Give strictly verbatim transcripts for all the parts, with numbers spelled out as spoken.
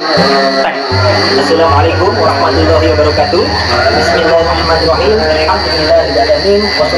Assalamualaikum warahmatullahi wabarakatuh. Bismillahirrahmanirrahim. Alhamdulillahirrahmanirrahim.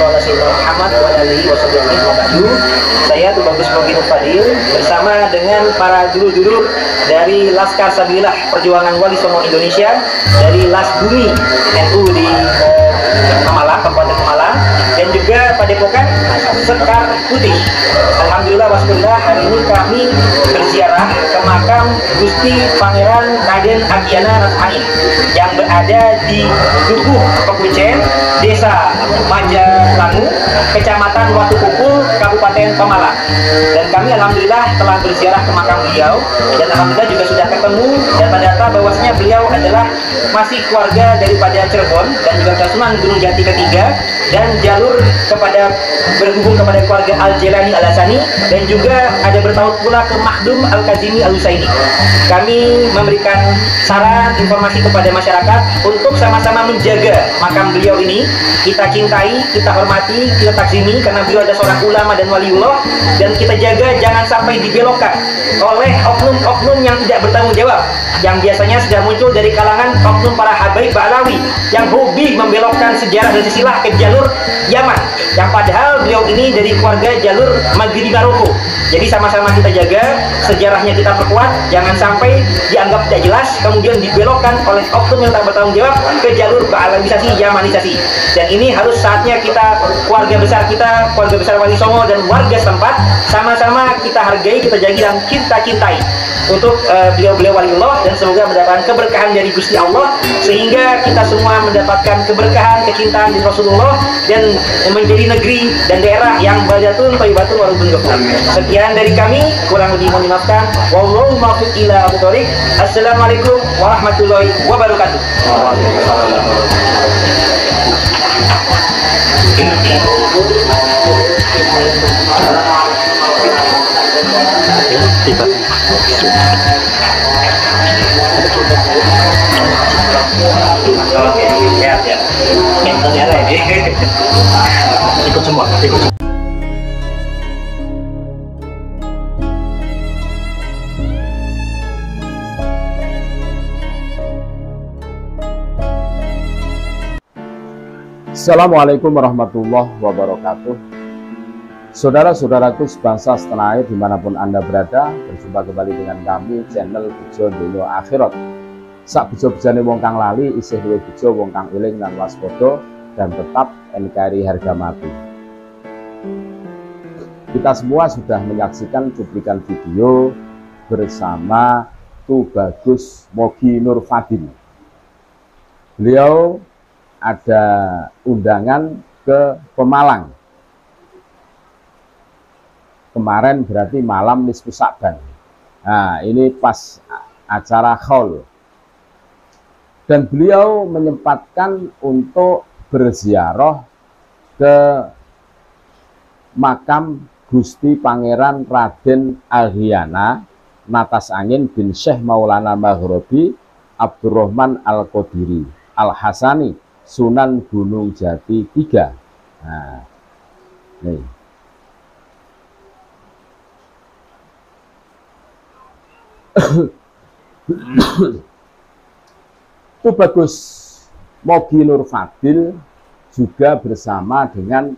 Wassalamualaikum. Saya Tubagus Mugin Fadil bersama dengan para juru-juru dari Laskar Sabilillah Perjuangan Wali Songo Indonesia dari Las Bumi N U di eh, Pemalang, Kabupaten Pemalang, dan juga Padepokan Sekar Putih. Alhamdulillah wasbillah, hari ini kami berziarah ke makam Gusti Pangeran Raden Agiana Rasmain yang berada di Dukuh Pekuncen, Desa Majalangu, Kecamatan Watu Pukul, Kabupaten Pemalang. Dan kami alhamdulillah telah berziarah ke makam beliau, dan alhamdulillah juga sudah ketemu data-data bahwasanya beliau adalah masih keluarga daripada Cirebon dan juga Sunan Gunung Jati ketiga, dan jalur kepada berhubung kepada keluarga Al-Jelani Al-Hasani, dan juga ada bertaut pula ke Mahdum Al-Kazimi Al-Husaini. Kami memberikan saran informasi kepada masyarakat untuk sama-sama menjaga makam beliau ini. Kita cintai, kita hormati, kita takzimi karena beliau adalah seorang ulama dan waliullah, dan kita jaga jangan sampai dibelokkan oleh oknum-oknum yang tidak bertanggung jawab, yang biasanya sudah muncul dari kalangan oknum para habaib Ba'alawi yang hobi membelokkan sejarah dan silsilah ke jalur Yaman, yang padahal beliau ini dari keluarga jalur Maghribi Maroko. Jadi sama-sama kita jaga sejarahnya, kita perkuat, jangan sampai dianggap tidak jelas kemudian dibelokkan oleh oknum yang tak bertanggung jawab ke jalur Ba'alawisasi, Yamanisasi. Dan ini harus saatnya kita, keluarga besar kita, keluarga besar Wali Songo dan warga setempat, sama-sama kita hargai, kita jaga dan kita cintai untuk beliau-beliau uh, waliullah, dan semoga mendapatkan keberkahan dari Gusti Allah sehingga kita semua mendapatkan keberkahan, kecintaan di Rasulullah, dan menjadi negeri dan daerah yang baldatun thayyibatun wa rabbun ghafur. Sekian dari kami, kurang lebih mohon dimaafkan. Wallahu muwaffiq ila aqwamit thoriq. Assalamualaikum warahmatullahi wabarakatuh. Kita Oke, ya, ya. Yang ada ini. ikut semua, ikut semua. Assalamualaikum warahmatullahi wabarakatuh. Saudara-saudaraku sebangsa setanah air dimanapun Anda berada, berjumpa kembali dengan kami channel Bejo Donya Akhirat. Sak bejo-bejane wong kang lali isih luwih bejo wong kang eling lan waspada, dan tetap N K R I harga mati. Kita semua sudah menyaksikan cuplikan video bersama Tubagus Mugin Fadil. Beliau ada undangan ke Pemalang. Kemarin berarti malam nisfu Sa'ban. Nah, ini pas acara haul. Dan beliau menyempatkan untuk berziarah ke makam Gusti Pangeran Raden Agiana Natas Angin bin Syekh Maulana Maghribi Abdurrahman Al-Qadiri Al-Hasani Sunan Gunung Jati tiga. Nah, nih. Tubagus Mugin Fadil juga bersama dengan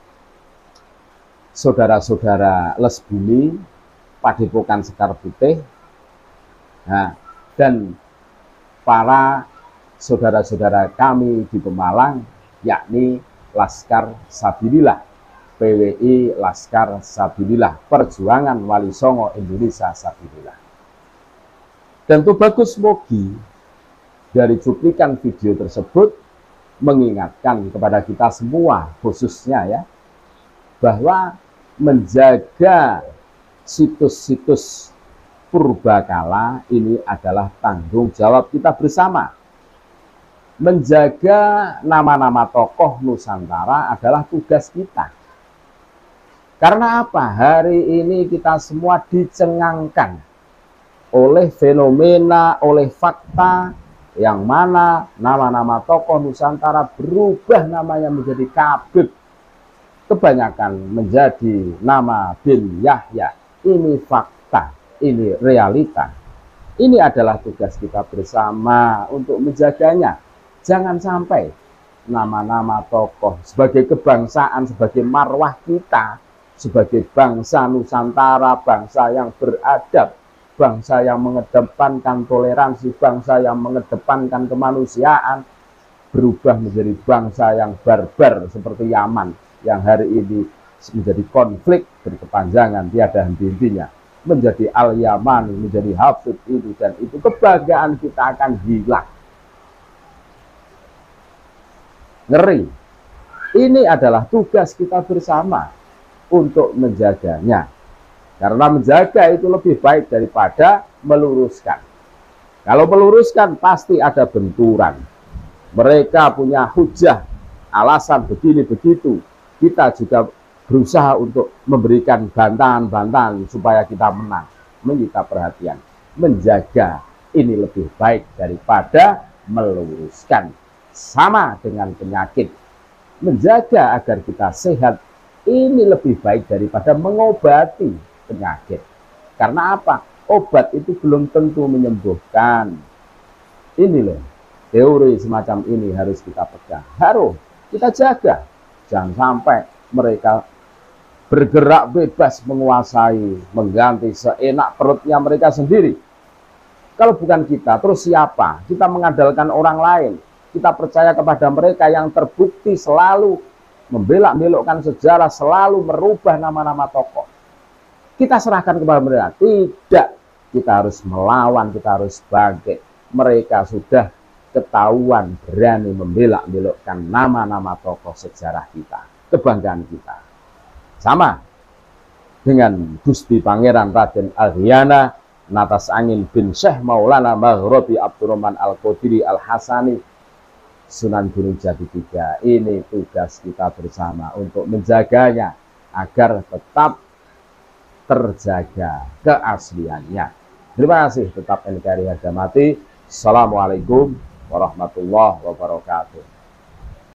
saudara-saudara Les Bumi Padepokan Sekar Putih, nah, dan para saudara-saudara kami di Pemalang, yakni Laskar Sabilillah, P W I Laskar Sabilillah Perjuangan Wali Songo Indonesia Sabilillah. Dan Tubagus Mugin dari cuplikan video tersebut mengingatkan kepada kita semua, khususnya ya, bahwa menjaga situs-situs purbakala ini adalah tanggung jawab kita bersama. Menjaga nama-nama tokoh Nusantara adalah tugas kita. Karena apa? Hari ini kita semua dicengangkan oleh fenomena, oleh fakta yang mana nama-nama tokoh Nusantara berubah namanya menjadi Kabib, kebanyakan menjadi nama bin Yahya. Ini fakta, ini realita. Ini adalah tugas kita bersama untuk menjaganya. Jangan sampai nama-nama tokoh sebagai kebangsaan, sebagai marwah kita, sebagai bangsa Nusantara, bangsa yang beradab, bangsa yang mengedepankan toleransi, bangsa yang mengedepankan kemanusiaan, berubah menjadi bangsa yang barbar seperti Yaman, yang hari ini menjadi konflik berkepanjangan, tiada henti-hentinya, menjadi Al-Yamani, menjadi Hafid ini dan itu, kebanggaan kita akan hilang. Ngeri. Ini adalah tugas kita bersama untuk menjaganya. Karena menjaga itu lebih baik daripada meluruskan. Kalau meluruskan pasti ada benturan. Mereka punya hujah, alasan begini begitu. Kita juga berusaha untuk memberikan bantahan-bantahan supaya kita menang, menyita perhatian. Menjaga ini lebih baik daripada meluruskan. Sama dengan penyakit. Menjaga agar kita sehat ini lebih baik daripada mengobati penyakit. Karena apa? Obat itu belum tentu menyembuhkan. Ini loh, teori semacam ini harus kita pegang, harus kita jaga. Jangan sampai mereka bergerak bebas menguasai, mengganti seenak perutnya mereka sendiri. Kalau bukan kita, terus siapa? Kita mengandalkan orang lain. Kita percaya kepada mereka yang terbukti selalu membelak-belokkan sejarah, selalu merubah nama-nama tokoh. Kita serahkan kepada mereka. Tidak. Kita harus melawan, kita harus bangkit. Mereka sudah ketahuan berani membelak-belokkan nama-nama tokoh sejarah kita, kebanggaan kita. Sama dengan Gusti Pangeran Raden Agriana Natas Angin bin Syekh Maulana Maghrobi Abdurrahman Al-Qadiri Al-Hasani Sunan Gunung Jati tiga. Ini tugas kita bersama untuk menjaganya agar tetap terjaga keasliannya. Terima kasih, tetap N K R I harga mati. Assalamualaikum warahmatullahi wabarakatuh.